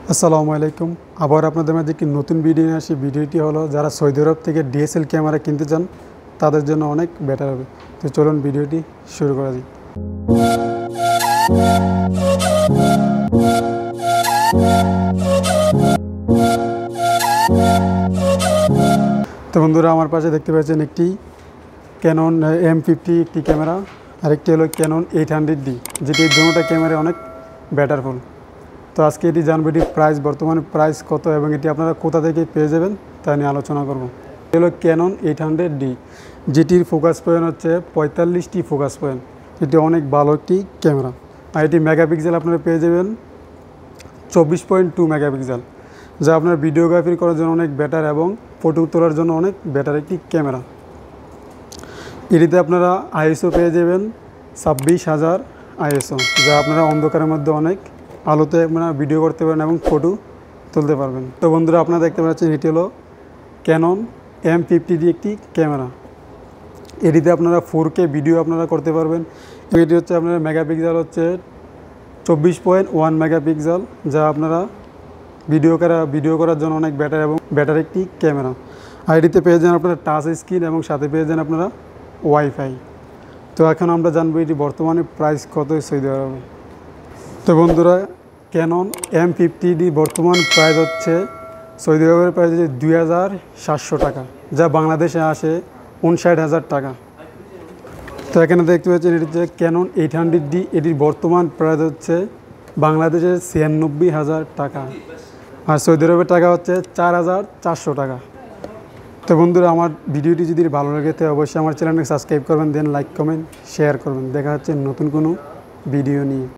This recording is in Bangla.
আসসালামু আলাইকুম। আবার আপনাদের মাঝে একটি নতুন ভিডিও নিয়ে আসি। ভিডিওটি হলো যারা সৌদি আরব থেকে ডিএসএল ক্যামেরা কিনতে চান তাদের জন্য অনেক বেটার হবে। তো চলুন ভিডিওটি শুরু করা যাক। তো বন্ধুরা, আমার পাশে দেখতে পাচ্ছেন একটি ক্যানন M50 একটি ক্যামেরা, আরেকটি হলো ক্যানন 800D, যেটি দুটোটা ক্যামেরা অনেক বেটারফুল। তো আজকে এটি জানবো, এটি প্রাইস, বর্তমানে প্রাইস কত এবং এটি আপনারা কোথা থেকে পেয়ে যাবেন তা নিয়ে আলোচনা করব। এটি হলো ক্যানন 800D, যেটির ফোকাস পয়েন্ট হচ্ছে 45টি ফোকাস পয়েন্ট। এটি অনেক ভালো একটি ক্যামেরা। আর এটি মেগাপিক্সেল আপনারা পেয়ে যাবেন 24.2 মেগাপিক্সেল, যা আপনার ভিডিওগ্রাফি করার জন্য অনেক বেটার এবং ফটো তোলার জন্য অনেক বেটার একটি ক্যামেরা। এটিতে আপনারা ISO পেয়ে যাবেন 26,000 ISO, যা আপনারা অন্ধকারের মধ্যে অনেক আলোতে আপনারা ভিডিও করতে পারেন এবং ফটো তুলতে পারবেন। তো বন্ধুরা, আপনারা দেখতে পাচ্ছেন এটি হলো ক্যানন M50D একটি ক্যামেরা। এটিতে আপনারা 4K ভিডিও আপনারা করতে পারবেন। এটি হচ্ছে আপনার মেগাপিক্সেল হচ্ছে 24.1 মেগাপিক্সেল, যা আপনারা ভিডিও করার জন্য অনেক বেটার এবং বেটার একটি ক্যামেরা। আর এটিতে পেয়ে যান আপনারা টাচ স্ক্রিন এবং সাথে পেয়ে যান আপনারা ওয়াইফাই। তো এখন আমরা জানবো এটি বর্তমানে প্রাইস কত সৌদি আরবে। তো বন্ধুরা, ক্যানন M50D বর্তমান প্রাইস হচ্ছে সৌদি আরবের প্রাইস হচ্ছে 2,700 টাকা, যা বাংলাদেশে আসে 59,000 টাকা। তো এখানে দেখতে পাচ্ছেন এটি হচ্ছে ক্যানন 800D, এটির বর্তমান প্রাইস হচ্ছে বাংলাদেশে 96,000 টাকা, আর সৌদি আরবের টাকা হচ্ছে 4,400 টাকা। তো বন্ধুরা, আমার ভিডিওটি যদি ভালো লাগে তো অবশ্যই আমার চ্যানেলকে সাবস্ক্রাইব করবেন, দেন লাইক কমেন্ট শেয়ার করবেন। দেখা হচ্ছে নতুন কোনো ভিডিও নিয়ে।